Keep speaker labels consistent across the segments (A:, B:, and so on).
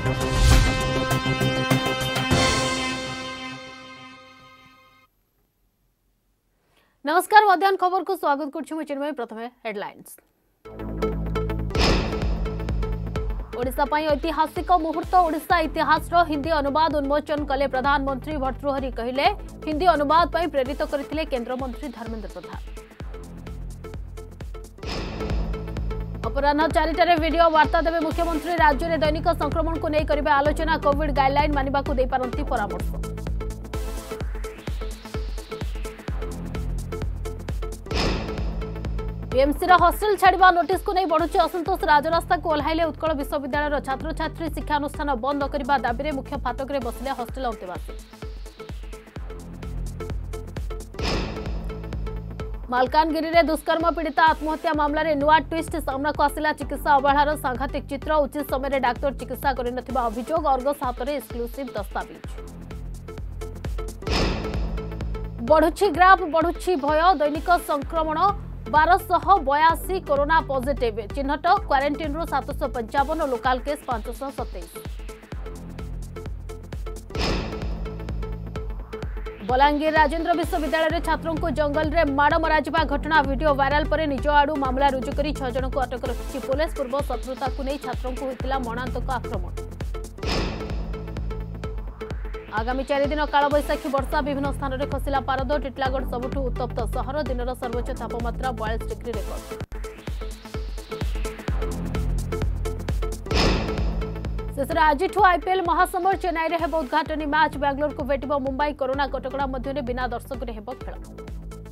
A: नमस्कार मध्याह्न खबर को स्वागत करछु चिन्मय। प्रथमे हेडलाइंस। ओडिशा पई ऐतिहासिक मुहूर्त। ओडिशा इतिहास हिंदी अनुवाद उन्मोचन कले प्रधानमंत्री। भर्तृहरि कहिले हिंदी अनुवाद पई प्रेरित करथिले केंद्र मंत्री धर्मेंद्र प्रधान। अपराह्न 4टारे वीडियो वार्ता देवे मुख्यमंत्री। राज्य में दैनिक संक्रमण को नहीं करिबा आलोचना। कोविड गाइडलाइन मानिबा को दे पारंती परामर्श। बीएमसी हस्टेल छाड़ा नोटिस को नहीं बढ़ुचे असंतोष। राजरास्ता को ओह्लाइले उत्कल विश्वविद्यालय छात्र छात्री। शिक्षानुष्ठान बंद करने दाबी में मुख्य फाटक में बसिले हस्टेल अंतेवासी। मालकानगिरी में दुष्कर्म पीड़िता आत्महत्या मामला रे नुआ ट्विस्ट। सामना को आसिला चिकित्सा अवहेलार सांघातिक चित्र। उचित समय डाक्तर चिकित्सा करनथिबा अभियोग। अर्गस हाथ में एक्सक्लूसिव दस्तावेज। बढ़ुची ग्राफ बढ़ुची भय। दैनिक संक्रमण 1282 कोरोना पॉजिटिव चिन्हट। क्वारंटाइन रो 755 लोकल केस 527। बलांगीर राजेंद्र विश्वविद्यालय छात्रों को जंगल रे माड़ मरा घटना वीडियो वायरल पर निज आड़ू मामला रुजु कर 6 जन को अटक रखी पुलिस। पूर्व शत्रुता को नहीं छात्रों को होता मरणांतक आक्रमण। आगामी 4 दिन कालबैशाखी वर्षा। विभिन्न स्थान में खसला पारद। टिटलागढ़ सबुठ उत्तप्त सहर। दिन सर्वोच्च तापमात्रा 42 डिग्री रेकर्ड। शेष आज आईपीएल महासमर। चेन्नई में हेब उद्घाटनी मैच। बेंगलोर को भेट मुंबई। कोरोना कटकड़ा मध्य बिना दर्शक हेब खेल।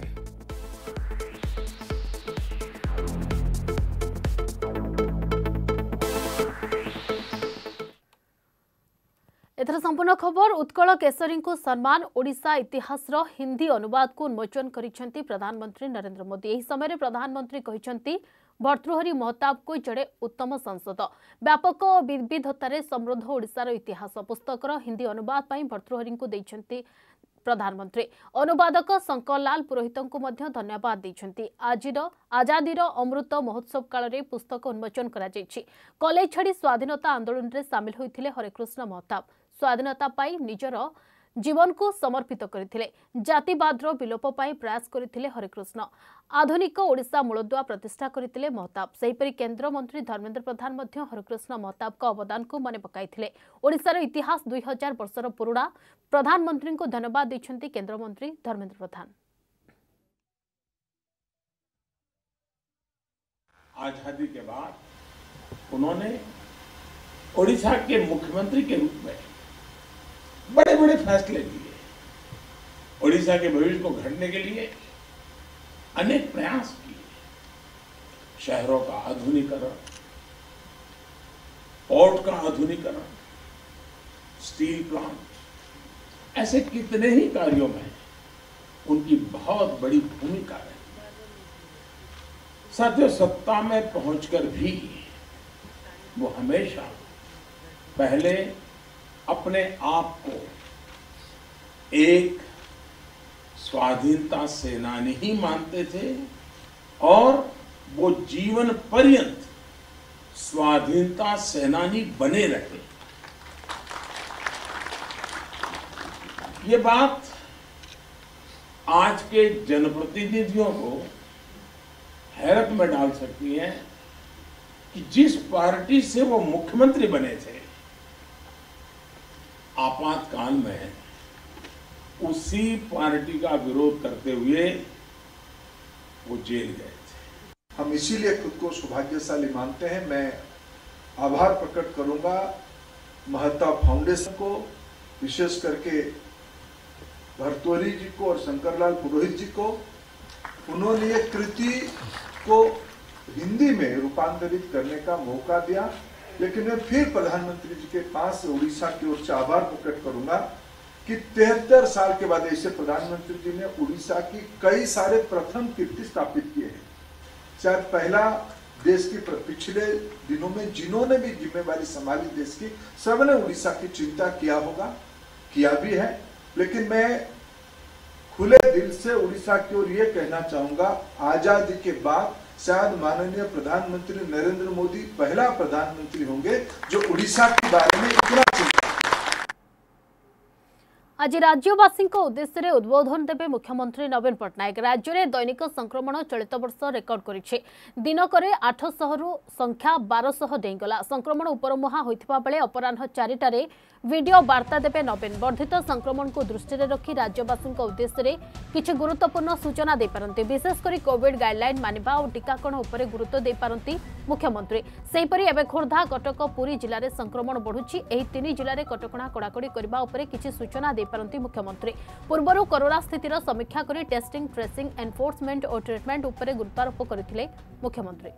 A: एथर संपूर्ण खबर। उत्कल केसरी को सम्मान। ओडिशा इतिहास हिंदी अनुवाद को उन्मोचन करिसेंती प्रधानमंत्री नरेंद्र मोदी। एही समय प्रधानमंत्री कहिसेंती भर्तृहरि महताब को जड़े उत्तम संसद। व्यापक विविधतार समृद्ध ओडिशार इतिहास पुस्तकर हिंदी अनुवाद पर भर्तृहरि को देइसेंती प्रधानमंत्री। अनुवादक शंकर लाल पुरोहित को मध्य धन्यवाद देइसेंती। आजादीर अमृत महोत्सव काल में पुस्तक उन्मोचन करा जायछि। कॉलेज छाड़ी स्वाधीनता आंदोलन में सामिल होइथिले हरेकृष्ण महताब। स्वाधीनता पाई निजर जीवन को समर्पित करथिले। जातिवादर विलोप पाई प्रयास करथिले हरेकृष्ण। आधुनिक ओडिशा मूलदुआ प्रतिष्ठा करथिले महताब। सेहीपरि केंद्र मंत्री धर्मेंद्र प्रधान मध्य हरेकृष्ण महताब का अवदान को मने पकाइथिले। ओडिशार इतिहास 2000 वर्षर पुराणा। प्रधानमंत्री को धन्यवाद दैछंती केंद्र मंत्री धर्मेंद्र प्रधान।
B: आजादी के बाद उन्होंने ओडिशा के मुख्यमंत्री के रूप में बड़े बड़े फैसले लिए। ओडिशा के भविष्य को गढ़ने के लिए अनेक प्रयास किए। शहरों का आधुनिकीकरण, पोर्ट का आधुनिकीकरण, स्टील प्लांट, ऐसे कितने ही कार्यों में उनकी बहुत बड़ी भूमिका है। साथियों, सत्ता में पहुंचकर भी वो हमेशा पहले अपने आप को एक स्वाधीनता सेनानी ही मानते थे और वो जीवन पर्यंत स्वाधीनता सेनानी बने रहे। ये बात आज के जनप्रतिनिधियों को हैरत में डाल सकती है कि जिस पार्टी से वो मुख्यमंत्री बने थे, आपातकाल में उसी पार्टी का विरोध करते हुए वो जेल गए थे।
C: हम इसीलिए खुद को सौभाग्यशाली मानते हैं। मैं आभार प्रकट करूंगा महता फाउंडेशन को, विशेष करके भर्तृहरि जी को और शंकरलाल पुरोहित जी को। उन्होंने ये कृति को हिंदी में रूपांतरित करने का मौका दिया। लेकिन मैं फिर प्रधानमंत्री जी के पास उड़ीसा की ओर से आभार प्रकट करूंगा कि 73 साल के बाद ऐसे प्रधानमंत्री जी ने उड़ीसा की कई सारे प्रथम कीर्ति स्थापित किए हैं। शायद पहला देश की पिछले दिनों में जिन्होंने भी जिम्मेवारी संभाली देश की, सबने उड़ीसा की चिंता किया होगा, किया भी है। लेकिन मैं खुले दिल से उड़ीसा की ओर ये कहना चाहूंगा, आजादी के बाद शायद माननीय प्रधानमंत्री नरेंद्र मोदी पहला प्रधानमंत्री होंगे जो उड़ीसा के बारे में इतना चिंता।
A: आज राज्यवासी उद्देश्य उद्बोधन देवे मुख्यमंत्री नवीन पट्टनायक। राज्य में दैनिक संक्रमण चलित वर्ष रेकर्ड करिछि। दिनक 800 रु संख्या 1200 डेईगला। संक्रमण उपरमुहा होइथिबा बेले अपराह्न 4टारे वीडियो वार्ता देवे नवीन। वर्धित संक्रमण को दृष्टि रखी राज्यवासी उद्देश्य किछि गुरुत्वपूर्ण सूचना दे पारंती। विशेषकर कोविड गाइडलाइन मानिबा और टीकाकरण उपरे गुरुत्व दे पारंती मुख्यमंत्री। सेहीपरि एबे खोर्धा, कटक, पुरी जिले में संक्रमण बढ़ुछि। एही 3 जिले में कटकणा कड़ाकड़ी करबा उपरे किछि सूचना दे पारंती मुख्यमंत्री। पूर्वरु कोरोना स्थितिर समीक्षा करी टेस्टिंग, ट्रेसिंग, एनफोर्समेंट और ट्रिटमेंट उपरे गुरुत्वारोप करथिले मुख्यमंत्री।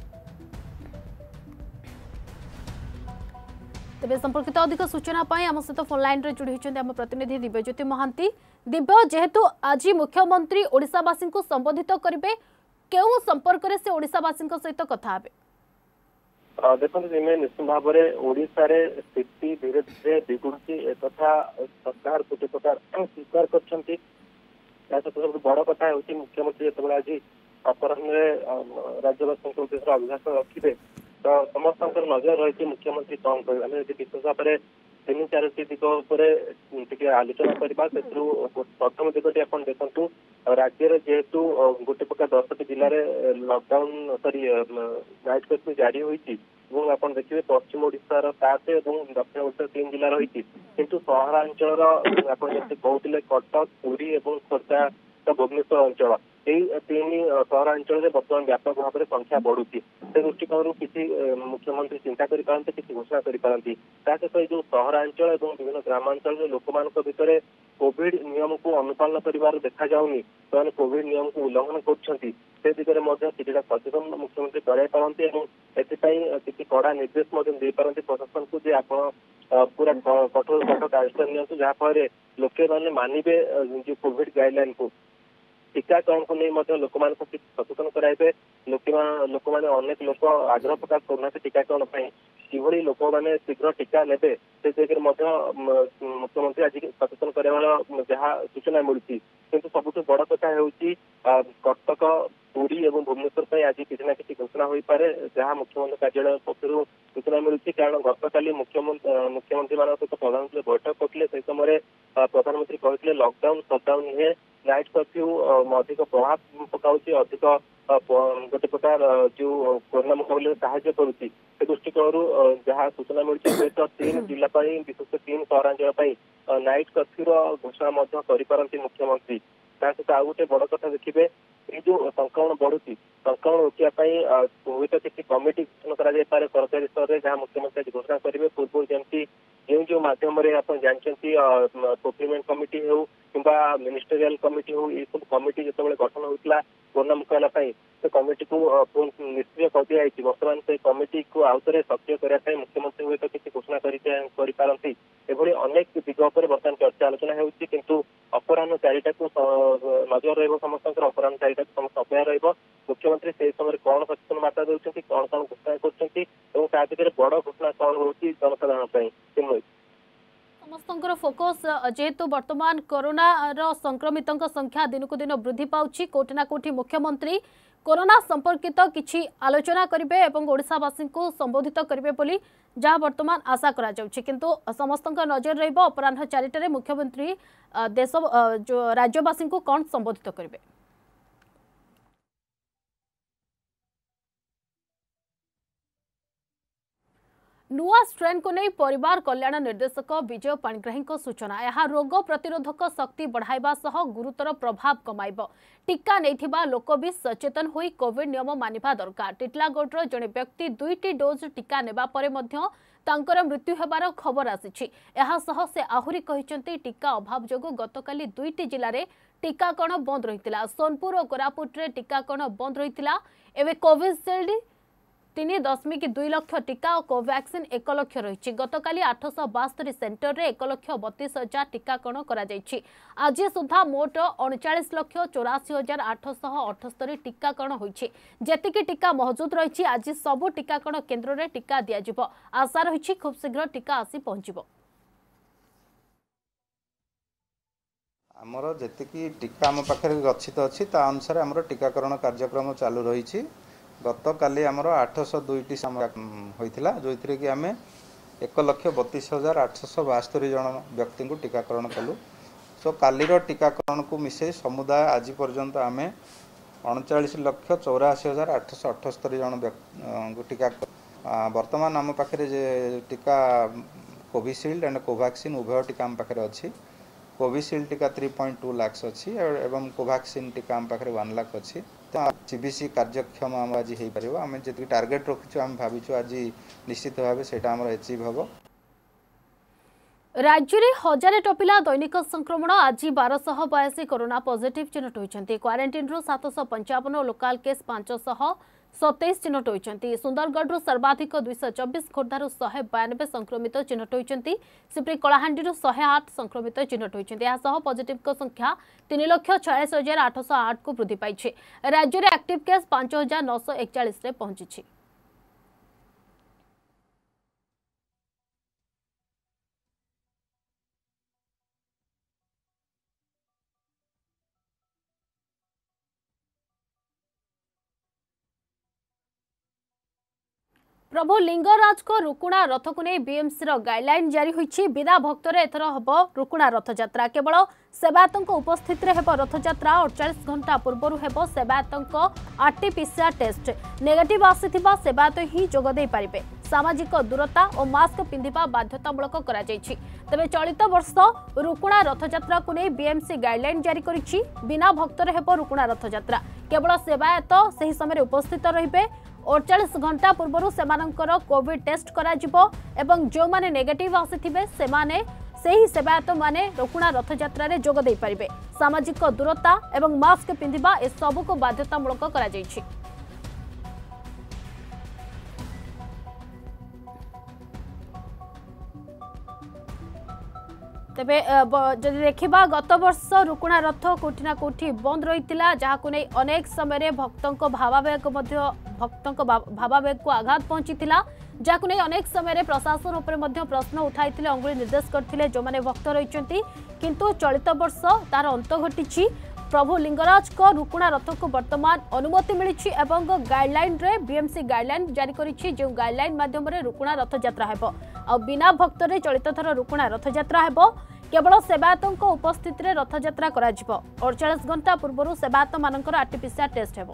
A: तेज संपर्कित अधिक सूचना आम सहित फोन लाइन रे जोड़ी होती आम प्रतिनिधि दिव्यज्योति महांती। दिव्य, जेहेतु आज मुख्यमंत्री ओडिशावासी को संबोधित करेंगे, क्यों संपर्क से ओडिशावासी सहित कथा हे?
D: देखो निश्चित भाव में ओडिशा रे स्थिति धीरे धीरे बिगुड़ी तथा सरकार गोटे प्रकार स्वीकार कर सब बड़ कथा हूँ मुख्यमंत्री जो आज अपराह्न राज्यवासी उद्देश्य अभिभाषण रखिए तो समस्त नजर रही मुख्यमंत्री कौन कह विशेष भाव में 3-4 दिग आलोचना करवा। प्रथम दिगटी आप देखु राज्य में जेहेतु गोटे प्रकार 10टी जिले में लॉकडाउन सॉरी नाइट कर्फ्यू जारी होती आप देखिए पश्चिम ओडिशार 7 और दक्षिण ओडिशा 3 जिला रही किंतु सहरांचल आप कहते कटक, पुरी और खोर्धा भुवनेश्वर अंचल यही 3 सहरांचल में बर्तमान व्यापक भाव में संख्या बढ़ुची। से दृष्टिकोण किसी मुख्यमंत्री चिंता करते किसी घोषणा करते सहित जो सहरांचल और विभिन्न ग्रामांचल लोक मान भितर कोविड नियम को अनुपालन कर देखा जाऊनी तो कोविड नियम को उल्लंघन कर दिगरे किसी सचेतन मुख्यमंत्री कराई किसी कड़ा निर्देश दे पारती प्रशासन को जे आप पूरा कठोर कार्यक्रम नि जहाँफल लोके मैंने मानवे जो कोविड गाइडलाइन को टीकाकरण को नहीं लोक सचेतन कराइबे। लोक मैंने अनेक लोक आग्रह प्रकाश करना टीकाकरण कि लोक मैंने शीघ्र टीका लेबे से मुख्यमंत्री आज सचेतन कर जहाँ सूचना मिलूँ किंतु सबुठ बड़ कथा हूँ कटक, पुरी और भुवनेश्वर आज किसी ना कि घोषणा हो पारे जहाँ मुख्यमंत्री कार्यालय पक्षर सूचना मिलूँ कारण गतकाली मुख्यमंत्री मान सहित प्रधानमंत्री बैठक करते से समय प्रधानमंत्री कहते लॉकडाउन सटडाउन नुहे नाइट कर्फ्यू अधिक प्रभाव पकाऊ अधिक गोटे प्रकार जो कोरोना मुकाबले साहाय्य करुच्ची से दृष्टिकोण जहाँ सूचना मिलूँ तो 3 जिला विशेष 3 सहरांचल नाइट कर्फ्यूर घोषणा करपारती मुख्यमंत्री। सहित आउ गोटे बड़ कथा देखिए ये जो संक्रमण बढ़ुची संक्रमण रोकने हूँ किसी कमिटी गठन कर सरकारी स्तर में जहाँ मुख्यमंत्री आज घोषणा करेंगे। पूर्व जमी जो माध्यम आप जानते प्रोक्यूरमेंट कमिटी हो कि मिनिस्टेरियल कमिटी हो ये सब कमिटी जो गठन होता कोरोना मुकाबला से कमिटी को निष्क्रिय कर दिखाई बर्तमान से कमिटी को आउ थे सक्रिय करने मुख्यमंत्री हूँ किसी घोषणा करपारती एभली अनेक दिग पर बर्तमान चर्चा आलोचना होती किंतु अपराह्न 4टा को नजर रमस्त अपराह्न 4टा को समस्त अपेक्षा रुख्यमंत्री से समय कौन सचेतन बार्ता देते कौन कौन घोषणा कर बड़ घोषणा कौन होती जनसाधारण
A: समस्त फोकस जेहेतु वर्तमान कोरोना संक्रमित संख्या दिन को दिन वृद्धि पाउछि कोटिना कोटि मुख्यमंत्री कोरोना संपर्कित किछि आलोचना करिवे एवं ओडिशावासी को संबोधित करिवे बोली जहाँ वर्तमान आशा करा जाउछि किंतु समस्त नजर रहिबो अपराह्न 4टारे मुख्यमंत्री देश जो राज्यवासी को कौन संबोधित करिवे। नुआ स्ट्रेन को नहीं परिवार कल्याण निर्देशक विजय पाणिग्राही सूचना यह रोग प्रतिरोधक शक्ति बढ़ाइबा सह गुरुतर प्रभाव कमाइब। टीका नैथिबा लोक भी सचेतन होई कोविड नियम मानिबा दरकार। टिटलागढ़ जड़े व्यक्ति 2टी डोज टीका नेबा परे मध्य तांकर मृत्यु हेबार खबर आसिछि। एहा सह से आहुरी कहिसेंती टीका अभाव जोगु गतकाली 2टी जिल्ला रे टीकाकरण बंद रहितिला। सोनपुर और कोरापुट रे टीकाकरण बंद रहितिला। एबे कोविशील्ड 3.2 लाख टीका और कोवैक्सिन 1 लाख रही। गतकाली 872 सेंटर रे 1,32,000 टीकाकरण करा जायछि। आज सुधा मोट 39,84,878 टीकाकरण होइछि। जेतिकी टीका मौजूद रही आज सबु टीकाकरण केन्द्र रे टीका दिया जिवो। आशा रही खूब शीघ्र टीका आसी पहुंचिबो।
E: आमर जेतिकी टीका आम पाखे गच्छित अच्छी ता अनुसार आमर टीकाकरण कार्यक्रम चालू रही गत काली आमर 802टी होता जो कि आम 1,32,872 जन व्यक्ति को टीकाकरण कलु। सो कालीर टीकाकरण को मिसे समुदाय आज पर्यंत आम 39,84,878 जन को टीका वर्तमान आम पाखे टीका कोविशील्ड एंड कोवैक्सीन उभय टीका आम पाखे अच्छी। कोविशील्ड टीका 3.2 लाख अच्छी एवं कोवैक्सीन टीका आम पाखे 1 लाख अच्छी। तो जीबीसी कार्यक्षम आम आज हो पार आम जी टार्गेट रखीचु आम भाविचु आज निश्चित भाव से एचिव हम।
A: राज्य में 1000 टपिला दैनिक संक्रमण आज 1282 कोरोना पॉजिटिव चिन्हट होती। क्वारंटाइन 755 लोकाल केस 527 चिन्हट होती। सुंदरगढ़ सर्वाधिक 224 खोर्धार 192 संक्रमित चिन्हट होती। सिप्री कलाहांडी 108 संक्रमित चिन्हट होती। पॉजिटिव संख्या 3,46,808 को वृद्धि पाई। राज्य में एक्टिव केस 5,941 पहुंची। प्रभु लिंगराज को रुकुणा रथ को नहीं बीएमसी गाइडलाइन जारी होईछि। बिना भक्तर एथर हम रुकुणा रथ यात्रा केवल सेवायतों उपस्थित हेब रथ यात्रा। 48 घंटा पूर्व हेब सेवायतों आरटीपीसीआर टेस्ट नेगेटिव आसीथिबा सेवायत ही जोगदे पारिबे। सामाजिक दूरता और मास्क पिंधिबा बाध्यतामूलक करा जायछि। तबे चलित वर्ष रुकुणा रथ यात्रा को नहीं बीएमसी गाइडलाइन जारी करिछि। बिना भक्तर हेब रुकुणा रथ यात्रा केवल सेवायत सही समय उपस्थित रहिबे। 48 घंटा पूर्व सेमानंकर कोविड टेस्ट करा जिवो एवं जो माने नेगेटिव आसीथिबे सेमाने सेही सेवायत माने रुकुणा रथ यात्रा रे जोग देई परिबे। सामाजिक दूरता एवं मास्क पिंधिबा ए सब को बाध्यतामूलक करा जायछि। तेबे जदि देखिबा गत वर्ष रुकुणा रथ कोठी ना कोठी बंद रहितिला जहाकु नै अनेक समय भक्तों भावावेग को आघात पहुंचीथिला। जहाकु नै अनेक समय प्रशासन उपर मध्य प्रश्न उठाइथिले अंगुली निर्देश करथिले जो माने भक्त रहिचंती। किंतु चलित वर्ष तार अंत घटिछि। प्रभु लिंगराज को रुकुणा रथ को वर्तमान अनुमति मिली एवं गाइडलाइन रे बीएमसी गाइडलाइन जारी करिछि। जो गाइडलाइन माध्यम रे रुकुणा रथ यात्रा हेबो आ बिना भक्त रे चलित थर रुकुणा रथ यात्रा हेबो। केवल सेवायतों उपस्थित रे रथ यात्रा करा जिवो। 48 घंटा पूर्व सेवायत मानकर आरटीपीसीआर टेस्ट हेबो।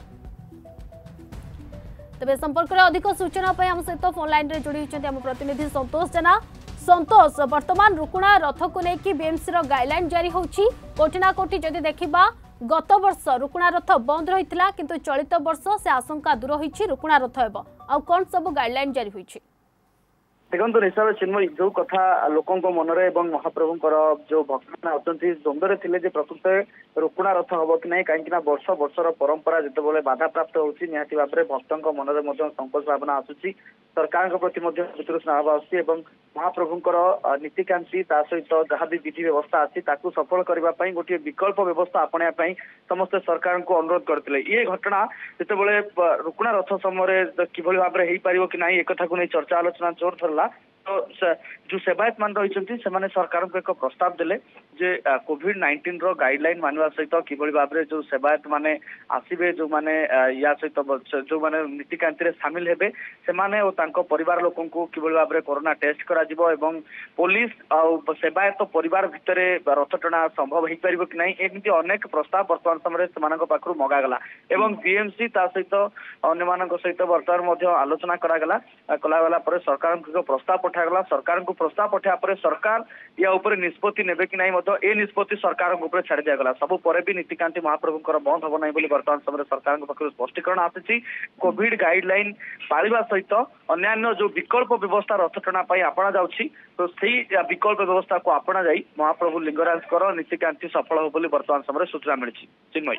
A: तबे संपर्क रे अधिक सूचना पय हम सहित फोन लाइन रे जोड़ी होचंती हम प्रतिनिधि संतोष जेना। संतोष वर्तमान रुकुणा रथ को लेकिन बीएमसी गाइडलाइन जारी होची। कोठी ना कोठी जदि देखिबा गत वर्ष रुकुणा रथ बंद रहितला किंतु चलित वर्ष से आशंका दूर होईछि रुकुणा रथ हेबो आ कोन सब गाइडलाइन जारी होईछि।
F: देखो निश्चय चिन्मय जो कथा लोकों मनरे महाप्रभुंकर जो भक्त अच्छी द्वंद्व थे प्रकृत रुकुणा रथ हम कि ना कहीं वर्ष वर्षर परंपरा जिते बाधा प्राप्त होती निहाती भाव में भक्तों मनरे संकोच भावना आसूसी। सरकार प्रति स्नेह आसूसी महाप्रभुंकर नीतिकांति सहित जहाँ भी विधि व्यवस्था अच्छी सफल करने गोटे विकल्प व्यवस्था अपनापी समस्त सरकार को अनुरोध करते। ये घटना जिते रुकुणा रथ समय कि भाव में हो पार कि ना एक कथा को नहीं चर्चा आलोचना जोर धरला। तो जो सेवायत मान रही सरकार को एक प्रस्ताव देले जे कोविड-19 रो गाइडलाइन मानवा सहित किभली भाव में जो सेवायत माने आसीबे जो माने या सहित जो माने नीतिकांति रे शामिल हेबे से माने और तांको परिवार लोकन को किभली भाव में कोरोना टेस्ट करा जिवो एवं पुलिस आ सेवायत परिवार भितरे रथ टଣା संभव हो पारिबो कि नहीं एमिति अनेक प्रस्ताव वर्तमान समय सेमानक पाखरु मगा गला एवं बीएमसी ता सहित अन्य मानक सहित वर्तमान मध्ये आलोचना करा गला कला पर सरकार को प्रस्ताव पठागला। सरकार को प्रस्ताव पठा पर सरकार या ऊपर निष्पत्ति नेबे कि नहीं ए निष्पत्ति सरकार ऊपर छाड़ दिगला। सबु पर भी नीतिकांति महाप्रभुंकर बंद हम ना वर्तमान समय सरकार पक्ष स्पष्टीकरण आसी। कोविड गाइडलाइन पालिबा सहित अन्य जो विकल्प व्यवस्था रथ टଣା आपणा जाउछि तो सही विकल्प व्यवस्था को आपणा जाई महाप्रभु लिंगराजकर नीतिकांति सफल हो बोली वर्तमान समय सूचना मिली। चिन्मय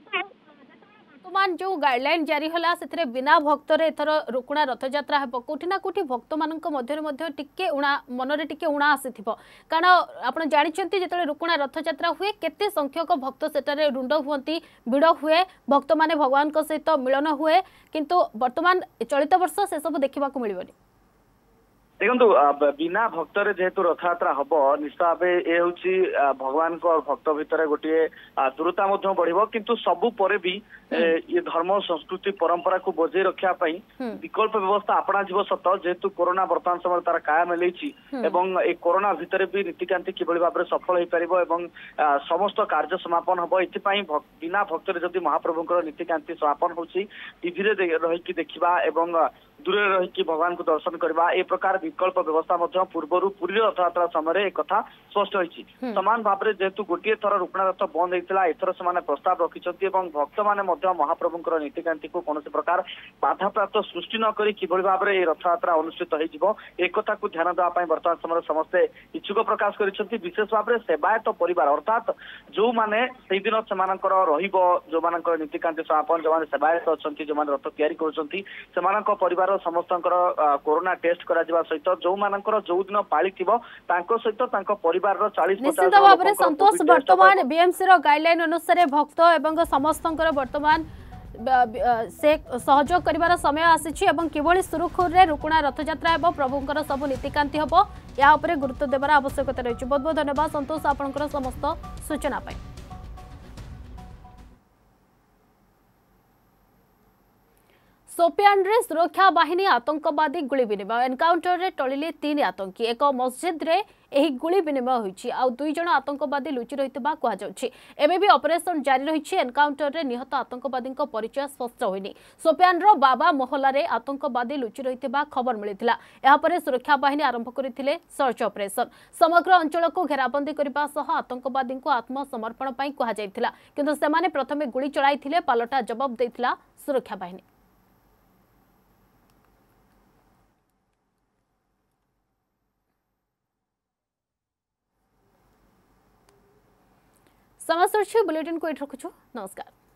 A: वर्तमान जो गाइडलाइन जारी होला से बिना भक्तर एथर रुकुणा रथ यात्रा हेबो कोठी ना कोठी भक्त मानक मध्य टिके उणा मनरे टिके उणा आसीथिबो कारण आपण जानिछंती जेतले रुकुणा रथ यात्रा हुए केते संख्यक भक्त सेटारे रुंड हुअंती भिड़ हुए भक्त माने भगवान को सहित मिलन हुए किंतु वर्तमान चलित वर्ष से सब देखिबा को मिलिबनी।
F: देखो बिना भक्तरे जेहेतु रथयात्रा हम निश्चित भाव ये हूँ भगवान भक्त भितर गोटे दूरता बढ़ किंतु सबु परे भी ये धर्म संस्कृति परंपरा को बजे रखा विकल्प व्यवस्था अपना जीव सत जेहेतु कोरोना वर्तमान समय तार काया मिलई ए कोरोना भितर भी नीतिकांति किभली भाव सफल हो पार समस्त कार्य समापन हम ये बिना भक्तरे जदि महाप्रभुंकर नीतिकांति समापन होची टीवी रही देखा दूर रही भगवान को दर्शन करवा ए प्रकार विकल्प व्यवस्था पूर्व पुरी रथयात्रा समय एक कथा स्पष्ट होती समान भाव में जेहेतु गोटे थर रुकणा रथ बंद होता एथर से प्रस्ताव रखिंट भक्त मैंने महाप्रभुंकर नीतिकांति को कौन प्रकार बाधा प्राप्त सृष्टि न करी किभली भाव में रथयात्रा अनुष्ठित हो एक कथा को ध्यान देवाई वर्तमान समय समस्ते इच्छुक प्रकाश कर विशेष भाव में सेवायत परिवार अर्थात जो मैंने से दिन से जो नीतिकांति समापन जो सेवायत अच्छा जो रथ या परिवार समस्त कोरोना टेस्ट करा सहित जो मानकर जो दिन पाली सहित परिवार 40-50
A: निश्चित भाव में संतोष वर्तमान बीएमसी रो गाइडलाइन अनुसार भक्त एवं समस्त वर्तमान से सहयोग करिवार समय आसी एवं किभली सुरुखुरे रुकुणा रथयात्रा एवं प्रभुंकर सब नीतिकांति हम या उपरे गुरुत्व देवार आवश्यकता रही। बहुत बहुत धन्यवाद संतोष आपनकर समस्त सूचना पाई। सोपियान रे सुरक्षा बाहिनी आतंकवादी गुली विनिमय एनकाउंटर रे टलिले 3 आतंकी एक मस्जिद रे एही गुली विनिमय होईछि आ 2 जण आतंकवादी लुचि रहितबा कुहा जाउछि। एबे भी ऑपरेशन जारी रहिछि। एनकाउंटर रे निहत आतंकवादी परिचय स्पष्ट होइनी। सोपियान रो बाबा मोहल्ला रे आतंकवादी लुचि रहितबा खबर मिलिथिला। एहा परे सुरक्षा बाहिनी आरंभ करिथिले सर्च ऑपरेशन। समग्र अंचल को घेराबंदी करबा सह आतंकवादी को आत्मसमर्पण पई कुहा जाइथिला किंतु सेमाने प्रथमे गुली चलाइथिले पालटा जवाब दैथिला सुरक्षा बाहिनी। समाचार बुलेटिन को रखुछु। नमस्कार।